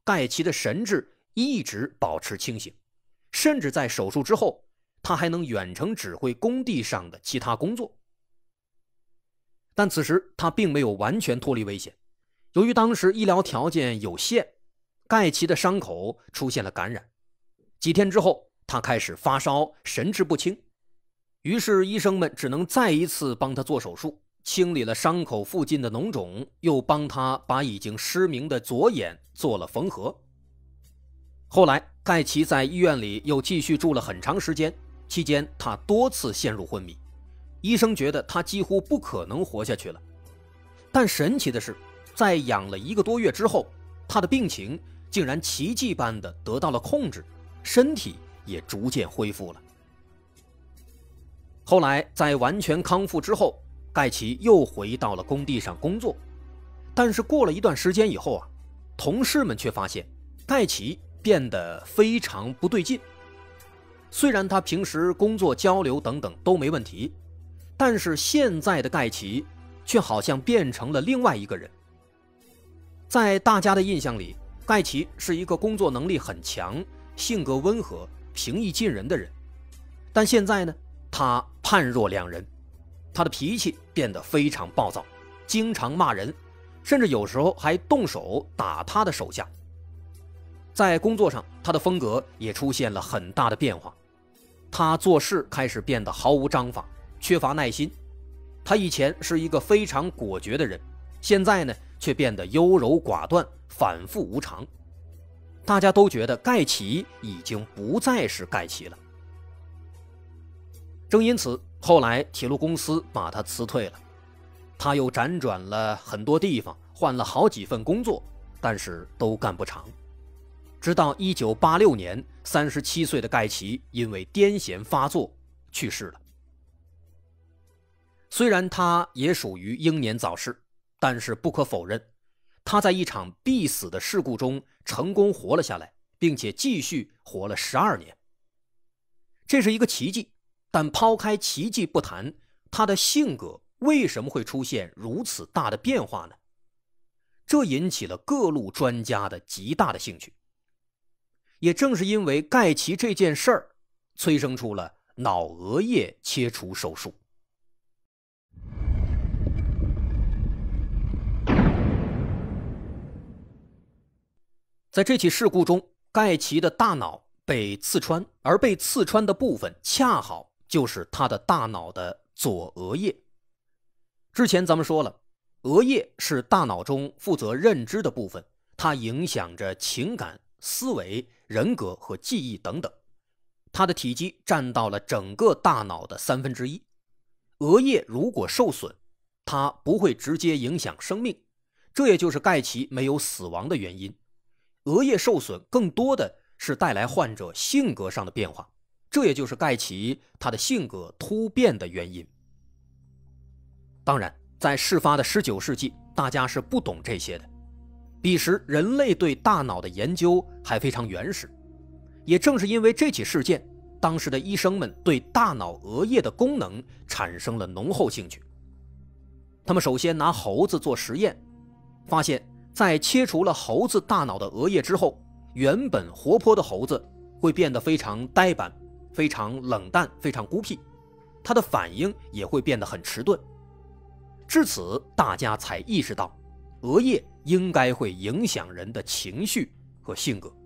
盖奇的神智一直保持清醒，甚至在手术之后，他还能远程指挥工地上的其他工作。但此时他并没有完全脱离危险，由于当时医疗条件有限，盖奇的伤口出现了感染。几天之后，他开始发烧，神志不清。于是医生们只能再一次帮他做手术，清理了伤口附近的脓肿，又帮他把已经失明的左眼做了缝合。后来盖奇在医院里又继续住了很长时间，期间他多次陷入昏迷，医生觉得他几乎不可能活下去了。但神奇的是，在养了1个多月之后，他的病情竟然奇迹般的得到了控制，身体也逐渐恢复了。后来在完全康复之后，盖奇又回到了工地上工作。但是过了一段时间以后同事们却发现盖奇变得非常不对劲。虽然他平时工作交流等等都没问题，但是现在的盖奇却好像变成了另外一个人。在大家的印象里，盖奇是一个工作能力很强、性格温和、平易近人的人。但现在呢，他判若两人，他的脾气变得非常暴躁，经常骂人，甚至有时候还动手打他的手下。在工作上，他的风格也出现了很大的变化。他做事开始变得毫无章法，缺乏耐心。他以前是一个非常果决的人，现在呢却变得优柔寡断，反复无常。大家都觉得盖奇已经不再是盖奇了。正因此，后来铁路公司把他辞退了。他又辗转了很多地方，换了好几份工作，但是都干不长。直到1986年，37岁的盖奇因为癫痫发作去世了。虽然他也属于英年早逝，但是不可否认，他在一场必死的事故中成功活了下来，并且继续活了12年。这是一个奇迹，但抛开奇迹不谈，他的性格为什么会出现如此大的变化呢？这引起了各路专家的极大的兴趣。也正是因为盖奇这件事儿，催生出了脑额叶切除手术。在这起事故中，盖奇的大脑被刺穿，而被刺穿的部分恰好就是他的大脑的左额叶。之前咱们说了，额叶是大脑中负责认知的部分，它影响着情感、思维、人格和记忆等等。它的体积占到了整个大脑的1/3。额叶如果受损，它不会直接影响生命，这也就是盖奇没有死亡的原因。额叶受损更多的是带来患者性格上的变化，这也就是盖奇他的性格突变的原因。当然，在事发的19世纪，大家是不懂这些的。彼时人类对大脑的研究还非常原始，也正是因为这起事件，当时的医生们对大脑额叶的功能产生了浓厚兴趣。他们首先拿猴子做实验，发现在切除了猴子大脑的额叶之后，原本活泼的猴子会变得非常呆板，非常冷淡，非常孤僻，它的反应也会变得很迟钝。至此，大家才意识到额叶应该会影响人的情绪和性格。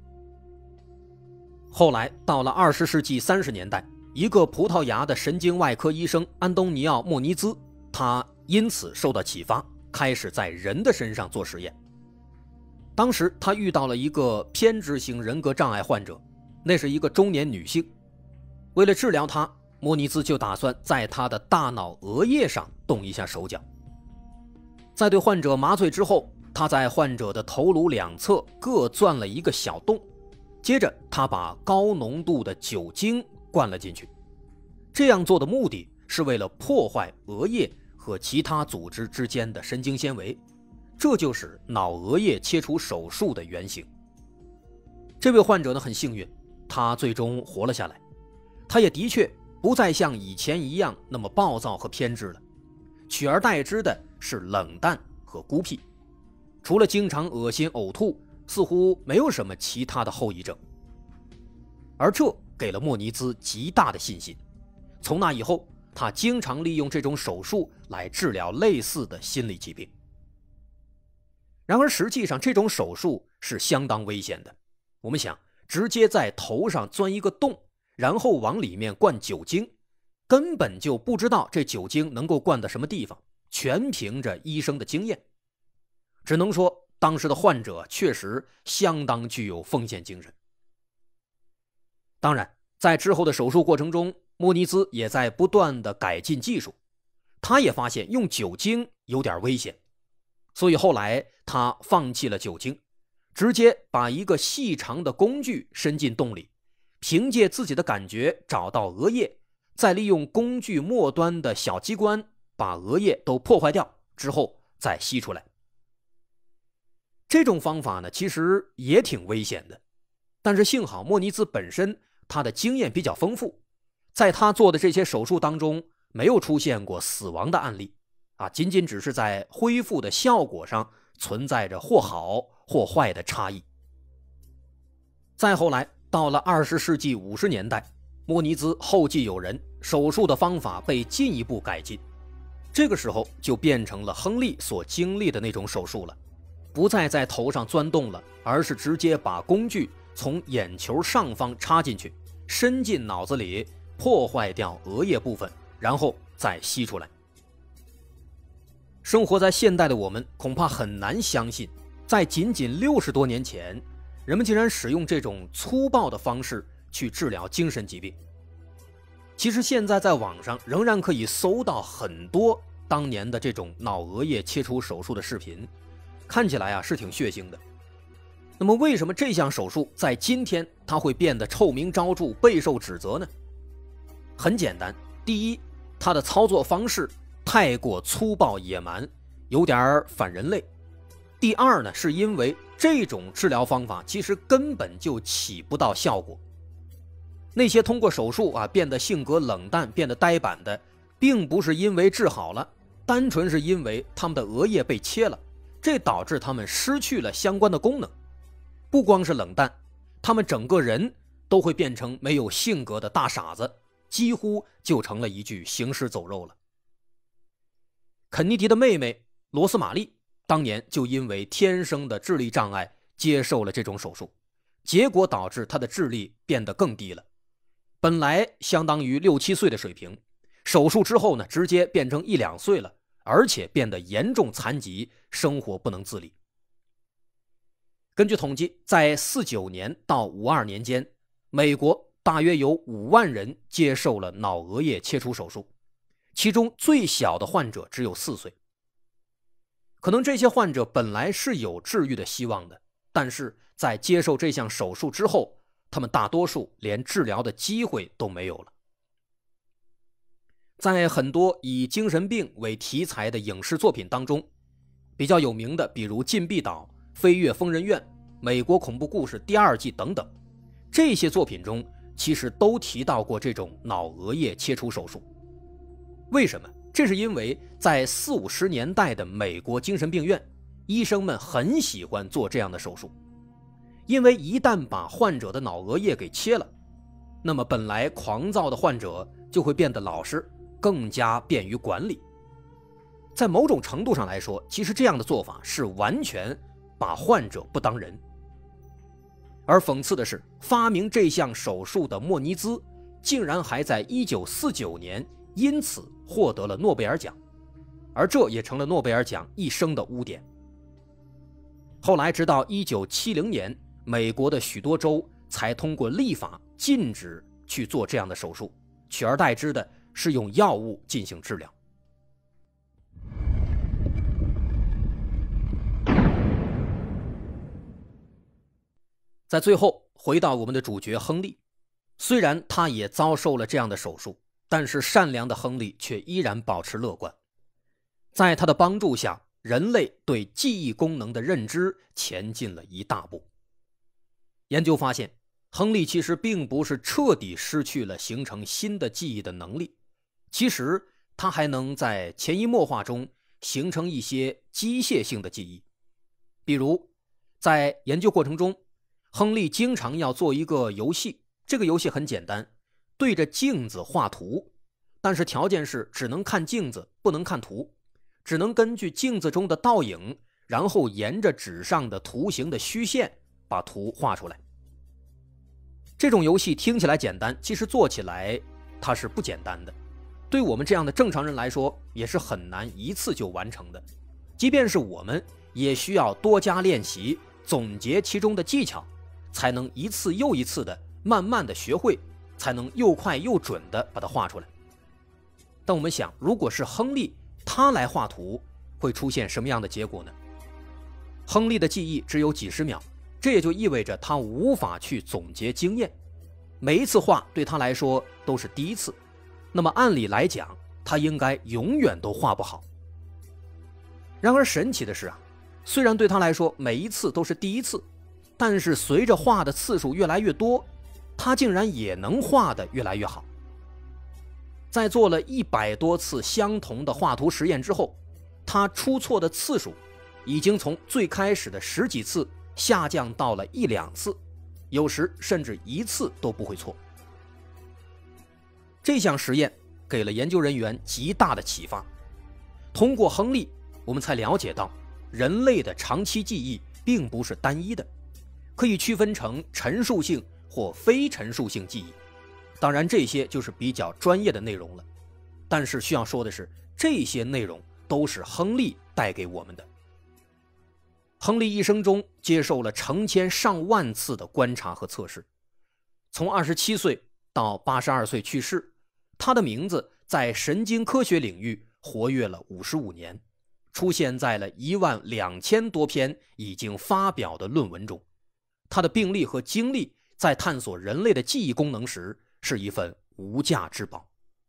后来到了20世纪30年代，一个葡萄牙的神经外科医生安东尼奥·莫尼兹，他因此受到启发，开始在人的身上做实验。当时他遇到了一个偏执型人格障碍患者，那是一个中年女性。为了治疗她，莫尼兹就打算在她的大脑额叶上动一下手脚。在对患者麻醉之后，他在患者的头颅两侧各钻了一个小洞，接着他把高浓度的酒精灌了进去。这样做的目的是为了破坏额叶和其他组织之间的神经纤维，这就是脑额叶切除手术的原型。这位患者呢很幸运，他最终活了下来。他也的确不再像以前一样那么暴躁和偏执了，取而代之的是冷淡和孤僻。除了经常恶心呕吐， 似乎没有什么其他的后遗症。而这给了莫尼兹极大的信心，从那以后，他经常利用这种手术来治疗类似的心理疾病。然而实际上这种手术是相当危险的，我们想直接在头上钻一个洞，然后往里面灌酒精，根本就不知道这酒精能够灌到什么地方，全凭着医生的经验。只能说当时的患者确实相当具有封建精神。当然在之后的手术过程中，莫尼兹也在不断的改进技术，他也发现用酒精有点危险，所以后来他放弃了酒精，直接把一个细长的工具伸进洞里，凭借自己的感觉找到额叶，再利用工具末端的小机关把额叶都破坏掉之后再吸出来。这种方法呢，其实也挺危险的，但是幸好莫尼兹本身他的经验比较丰富，在他做的这些手术当中没有出现过死亡的案例仅仅只是在恢复的效果上存在着或好或坏的差异。再后来到了20世纪50年代，莫尼兹后继有人，手术的方法被进一步改进，这个时候就变成了亨利所经历的那种手术了，不再在头上钻洞了，而是直接把工具从眼球上方插进去，伸进脑子里，破坏掉额叶部分，然后再吸出来。生活在现代的我们恐怕很难相信，在仅仅60多年前，人们竟然使用这种粗暴的方式去治疗精神疾病。其实现在在网上仍然可以搜到很多当年的这种脑额叶切除手术的视频，看起来是挺血腥的。那么为什么这项手术在今天它会变得臭名昭著，备受指责呢？很简单，第一，它的操作方式太过粗暴野蛮，有点反人类。第二呢，是因为这种治疗方法其实根本就起不到效果。那些通过手术变得性格冷淡、变得呆板的，并不是因为治好了，单纯是因为他们的额叶被切了，这导致他们失去了相关的功能。不光是冷淡，他们整个人都会变成没有性格的大傻子，几乎就成了一具行尸走肉了。肯尼迪的妹妹罗斯玛丽当年就因为天生的智力障碍接受了这种手术，结果导致她的智力变得更低了，本来相当于6、7岁的水平，手术之后呢，直接变成1、2岁了，而且变得严重残疾，生活不能自理。根据统计，在49年到52年间，美国大约有5万人接受了脑额叶切除手术，其中最小的患者只有4岁。可能这些患者本来是有治愈的希望的，但是在接受这项手术之后，他们大多数连治疗的机会都没有了。在很多以精神病为题材的影视作品当中，比较有名的比如《禁闭岛》、《飞越疯人院》、《美国恐怖故事》第2季等等，这些作品中其实都提到过这种脑额叶切除手术。为什么？这是因为在40、50年代的美国精神病院，医生们很喜欢做这样的手术，因为一旦把患者的脑额叶给切了，那么本来狂躁的患者就会变得老实，更加便于管理。在某种程度上来说，其实这样的做法是完全把患者不当人。而讽刺的是，发明这项手术的莫尼兹竟然还在1949年因此获得了诺贝尔奖，而这也成了诺贝尔奖一生的污点。后来直到1970年，美国的许多州才通过立法禁止去做这样的手术，取而代之的是用药物进行治疗。在最后回到我们的主角亨利，虽然他也遭受了这样的手术，但是善良的亨利却依然保持乐观。在他的帮助下，人类对记忆功能的认知前进了一大步。研究发现，亨利其实并不是彻底失去了形成新的记忆的能力，其实他还能在潜移默化中形成一些机械性的记忆。比如在研究过程中，亨利经常要做一个游戏，这个游戏很简单，对着镜子画图，但是条件是只能看镜子，不能看图，只能根据镜子中的倒影，然后沿着纸上的图形的虚线把图画出来。这种游戏听起来简单，其实做起来它是不简单的，对我们这样的正常人来说也是很难一次就完成的，即便是我们也需要多加练习，总结其中的技巧，才能一次又一次的慢慢的学会，才能又快又准的把它画出来。但我们想，如果是亨利他来画图，会出现什么样的结果呢？亨利的记忆只有几十秒，这也就意味着他无法去总结经验，每一次画对他来说都是第一次，那么按理来讲，他应该永远都画不好。然而神奇的是虽然对他来说每一次都是第一次，但是随着画的次数越来越多，他竟然也能画得越来越好。在做了100多次相同的画图实验之后，他出错的次数已经从最开始的10几次下降到了1、2次，有时甚至1次都不会错。这项实验给了研究人员极大的启发。通过亨利，我们才了解到人类的长期记忆并不是单一的，可以区分成陈述性或非陈述性记忆。当然这些就是比较专业的内容了，但是需要说的是，这些内容都是亨利带给我们的。亨利一生中接受了成千上万次的观察和测试，从27岁到82岁去世，他的名字在神经科学领域活跃了55年，出现在了12000多篇已经发表的论文中。他的病历和经历在探索人类的记忆功能时是一份无价之宝。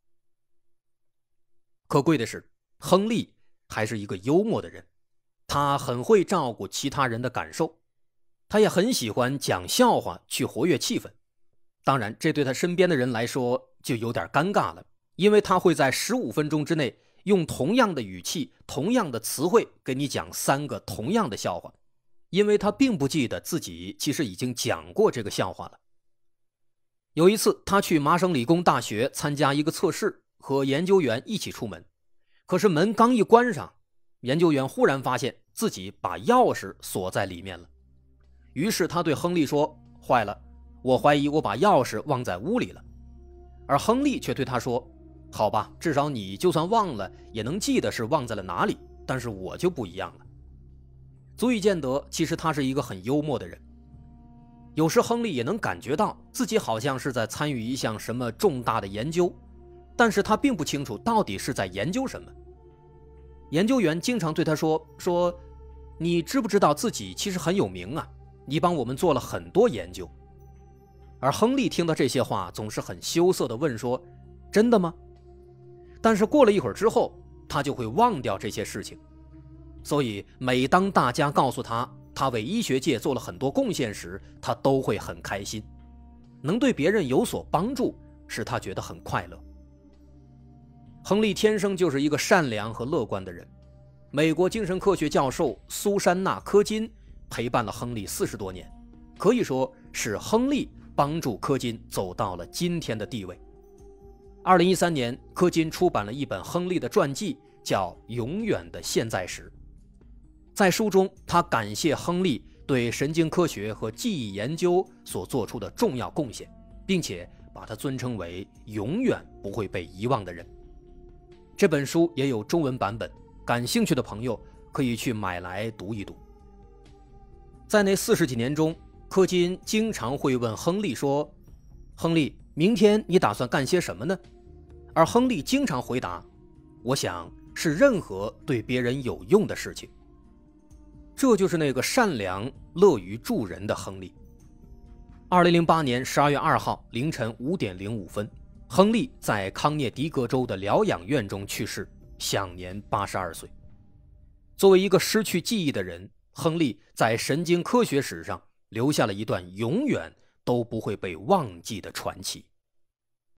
可贵的是，亨利还是一个幽默的人，他很会照顾其他人的感受，他也很喜欢讲笑话去活跃气氛。当然，这对他身边的人来说就有点尴尬了，因为他会在15分钟之内用同样的语气、同样的词汇给你讲3个同样的笑话，因为他并不记得自己其实已经讲过这个笑话了。有一次，他去麻省理工大学参加一个测试，和研究员一起出门，可是门刚一关上，研究员忽然发现自己把钥匙锁在里面了。于是他对亨利说：“坏了，我怀疑我把钥匙忘在屋里了。”而亨利却对他说：“好吧，至少你就算忘了也能记得是忘在了哪里，但是我就不一样了。”足以见得其实他是一个很幽默的人。有时亨利也能感觉到自己好像是在参与一项什么重大的研究，但是他并不清楚到底是在研究什么。研究员经常对他说你知不知道自己其实很有名啊，你帮我们做了很多研究。而亨利听到这些话总是很羞涩地问说：“真的吗？”但是过了一会儿之后，他就会忘掉这些事情。所以每当大家告诉他为医学界做了很多贡献时，他都会很开心，能对别人有所帮助使他觉得很快乐。亨利天生就是一个善良和乐观的人。美国精神科学教授苏珊娜·柯金陪伴了亨利40多年，可以说是亨利帮助柯金走到了今天的地位。2013年，柯金出版了一本亨利的传记，叫《永远的现在时》。在书中，他感谢亨利对神经科学和记忆研究所做出的重要贡献，并且把他尊称为永远不会被遗忘的人。这本书也有中文版本，感兴趣的朋友可以去买来读一读。在那40几年中，柯金经常会问亨利说：“亨利，明天你打算干些什么呢？”而亨利经常回答：“我想是任何对别人有用的事情。”这就是那个善良、乐于助人的亨利。2008年12月2号凌晨5点05分，亨利在康涅狄格州的疗养院中去世，享年82岁。作为一个失去记忆的人，亨利在神经科学史上留下了一段永远都不会被忘记的传奇。